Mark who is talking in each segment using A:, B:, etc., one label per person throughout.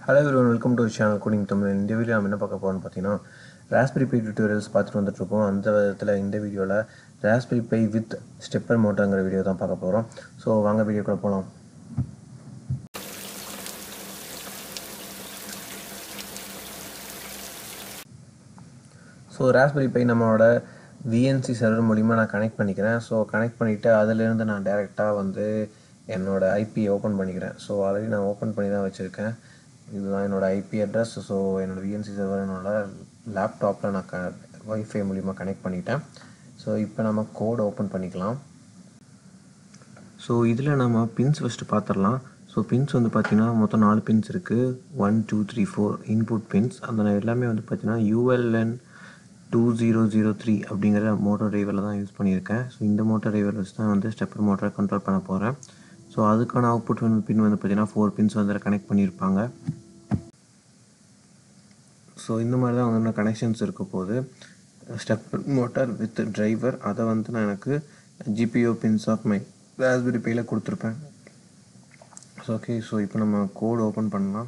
A: Hello everyone, welcome to the channel Coding Tamilan. இந்த video நம்ம என்ன பார்க்க போறோம்னு பார்த்தீங்கன்னா Raspberry Pi tutorials பார்த்துட்டு வந்துட்டு இருக்கோம். அந்த விதத்தில் இந்த வீடியோவில் Raspberry Pi with stepper motorங்கிற வீடியோ தான் பார்க்க போகிறோம். ஸோ வாங்க வீடியோக்குள்ள போகலாம். ஸோ Raspberry Pi நம்மளோட VNC சர்வர் மூலிமா நான் கனெக்ட் பண்ணிக்கிறேன். ஸோ கனெக்ட் பண்ணிவிட்டு அதிலேருந்து நான் டேரெக்டாக வந்து என்னோட ஐபி ஓப்பன் பண்ணிக்கிறேன். ஸோ ஆல்ரெடி நான் ஓப்பன் பண்ணி தான் வச்சுருக்கேன். இதுதான் என்னோட ஐபி அட்ரஸ். ஸோ என்னோடய விஎன்சி சர்வர் என்னோட லேப்டாப்பில் நான் வைஃபை மூலிமா கனெக்ட் பண்ணிட்டேன். ஸோ இப்போ நம்ம கோட் ஓப்பன் பண்ணிக்கலாம். ஸோ இதில் நம்ம பின்ஸ் ஃபஸ்ட்டு பார்த்துடலாம். ஸோ பின்ஸ் வந்து பார்த்திங்கன்னா மொத்தம் 4 பின்ஸ் இருக்குது. 1 2 3 4 இன்புட் பின்ஸ். அந்த எல்லாமே வந்து பார்த்திங்கன்னா ULN 2003 அப்படிங்கிற மோட்டர் டிரைவரில் தான் யூஸ் பண்ணியிருக்கேன். ஸோ இந்த மோட்டர் டிரைவர் வச்சு தான் வந்து ஸ்டெப்பர் மோட்டரை கண்ட்ரோல் பண்ண போகிறேன். ஸோ அதுக்கான அவுட்புட் பின் வந்து பார்த்திங்கன்னா 4 பின்ஸ் வந்து கனெக்ட் பண்ணியிருப்பாங்க. ஸோ இந்த மாதிரி தான் வந்து கனெக்ஷன்ஸ் இருக்க போது ஸ்டெப்பர் மோட்டார் வித் டிரைவர் அதை வந்து நான் எனக்கு GPIO pins of my Raspberry பையில் கொடுத்துருப்பேன். ஸோ ஓகே, ஸோ இப்போ நம்ம கோட் ஓப்பன் பண்ணலாம்.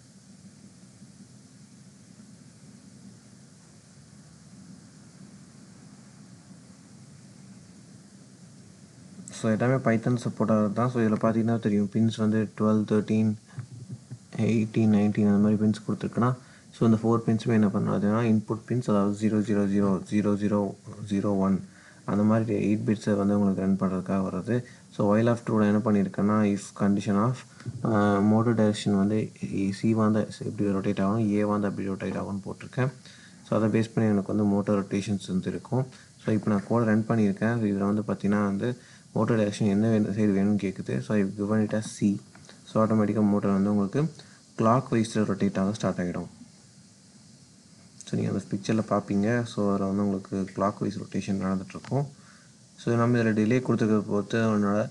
A: ஸோ எல்லாமே பைத்தன் சப்போர்ட் ஆகிறது தான். ஸோ இதில் பார்த்தீங்கன்னா தெரியும் பின்ஸ் வந்து 12 13 18 19 அந்த மாதிரி பின்ஸ் கொடுத்துருக்குன்னா, ஸோ இந்த 4 பின்ஸுமே என்ன பண்ணுறதுனா இன்புட் பின்ஸ், அதாவது 000 0001 அந்த மாதிரி 8 பிட்ஸை வந்து உங்களுக்கு ரன் பண்ணுறதுக்காக வருது. ஸோ while of true என்ன பண்ணியிருக்கேன்னா if condition of motor direction வந்து C வாந்த எப்படி ரொட்டேட் ஆகணும், A வாந்த அப்படி ரொட்டேட் ஆகும்னு போட்டிருக்கேன். ஸோ அதை பேஸ் பண்ணி எனக்கு வந்து மோட்டர் ரொட்டேஷன்ஸ் வந்து இருக்கும். ஸோ இப்போ நான் கோட் ரன் பண்ணியிருக்கேன். ஸோ இதில் வந்து பார்த்திங்கன்னா வந்து மோட்டர் டைரக்ஷன் என்ன சைடு வேணும்னு கேட்குது. So I given it as C. So ஆட்டோமேட்டிக்காக மோட்டர் வந்து உங்களுக்கு கிளாக் வைஸில் ரொட்டேட் ஆக ஸ்டார்ட் ஆகிடும். ஸோ நீங்கள் அந்த பிக்சரில் பார்ப்பீங்க. ஸோ அதில் வந்து உங்களுக்கு கிளாக் வைஸ் ரொட்டேஷன் நடந்துகிட்ருக்கும். ஸோ நம்ம இதில் டிலே கொடுத்துருக்கிறத பொறுத்து அவனோட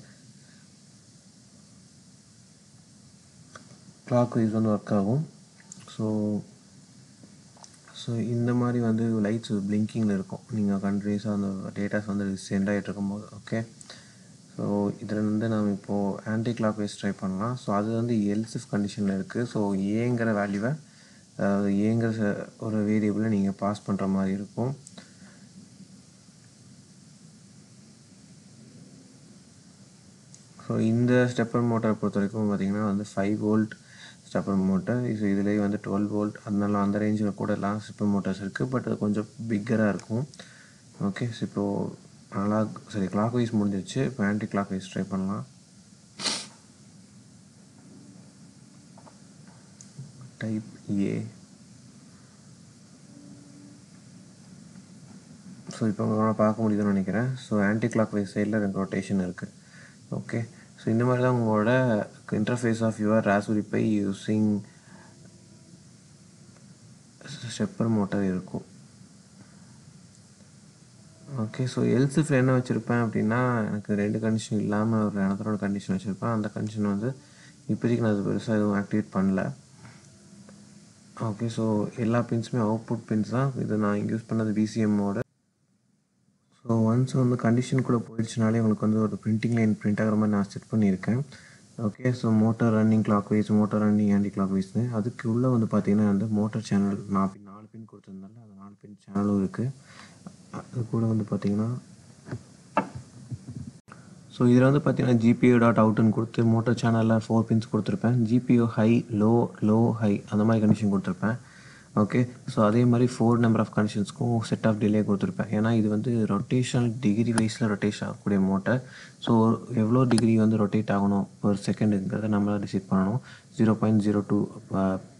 A: கிளாக் வைஸ் வந்து ஒர்க் ஆகும். ஸோ இந்த மாதிரி வந்து லைட்ஸ் பிளிங்கிங்கில் இருக்கும். நீங்கள் கண்டினியூஸாக அந்த டேட்டாஸ் வந்து சென்ட் ஆகிட்டு இருக்கும்போது. ஓகே, ஸோ இதில் வந்து நம்ம இப்போது ஆன்டி கிளாக் வைஸ் ட்ரை பண்ணலாம். ஸோ அது வந்து எல்ஸ் இஃப் கண்டிஷனில் இருக்குது. ஸோ ஏங்கிற வேல்யூவை, அதாவது ஏங்கிற ஒரு வேரியபிளை நீங்கள் பாஸ் பண்ணுற மாதிரி இருக்கும். ஸோ இந்த ஸ்டெப்பர் மோட்டரை பொறுத்த வரைக்கும் பார்த்திங்கன்னா வந்து 5 வோல்ட் ஸ்டெப்பர் மோட்டர். ஸோ இதுலேயே வந்து 12 வோல்ட், அதனால அந்த ரேஞ்சில் கூட எல்லாம் ஸ்டெப்பர் மோட்டர்ஸ் இருக்குது. பட் அது கொஞ்சம் பிக்கராக இருக்கும். ஓகே, ஸோ இப்போது நல்லா சரி கிளாக் வைஸ் முடிஞ்சிருச்சு. இப்போ ஆன்டி கிளாக் வைஸ் ட்ரை பண்ணலாம். Type A. ஸோ இப்போ உங்களால் பார்க்க முடியுதுன்னு நினைக்கிறேன். ஸோ ஆன்டி கிளாக் வைஸ் சைடில் 2 ரொட்டேஷன் இருக்குது. ஓகே, ஸோ இந்த மாதிரி தான் உங்களோட interface of your Raspberry Pi using stepper motor இருக்கும். ஓகே, ஸோ எல்ஸ் என்ன வச்சுருப்பேன் அப்படின்னா, எனக்கு 2 கண்டிஷன் இல்லாமல் ஒரு இடத்தோட கண்டிஷன் வச்சுருப்பேன். அந்த கண்டிஷன் வந்து இப்போதைக்கு நான் அது பெருசாக எதுவும் ஆக்டிவேட் பண்ணல. ஓகே, ஸோ எல்லா பின்ஸுமே அவுட்புட் பின்ஸ் தான். இது நான் யூஸ் பண்ணது BCMோட. ஸோ ஒன்ஸ் வந்து கண்டிஷன் கூட போயிடுச்சுனாலே உங்களுக்கு வந்து ஒரு பிரிண்டிங் லைன் பிரிண்ட் ஆகிற மாதிரி நான் செட் பண்ணியிருக்கேன். Okay, so motor running clockwise, motor running anti clock வைஸ்னு. அதுக்கு உள்ளே வந்து பார்த்திங்கன்னா வந்து மோட்டர் சேனல் 4 பின் கொடுத்துருந்தால அது 4 பின் சேனலும் இருக்குது. அது கூட வந்து பார்த்திங்கன்னா ஸோ இதில் வந்து பார்த்திங்கன்னா GPIO.outன்னு கொடுத்து மோட்டர் சேனலில் 4 பின்ஸ் கொடுத்துருப்பேன். GPIO ஹை லோ ஹை அந்த மாதிரி கண்டிஷன் கொடுத்துருப்பேன். ஓகே, ஸோ அதே மாதிரி 4 நம்பர் ஆஃப் கண்டிஷன்ஸ்க்கும் செட் ஆஃப் டிலே கொடுத்துருப்பேன். ஏன்னா இது வந்து ரொட்டேஷனல் டிகிரி வைஸில் ரொட்டேஷன் ஆகக்கூடிய மோட்டர். ஸோ எவ்வளோ டிகிரி வந்து ரொட்டேட் ஆகணும் per செகண்டுங்கிறத நம்மளால் டிசைட் பண்ணணும். 0.02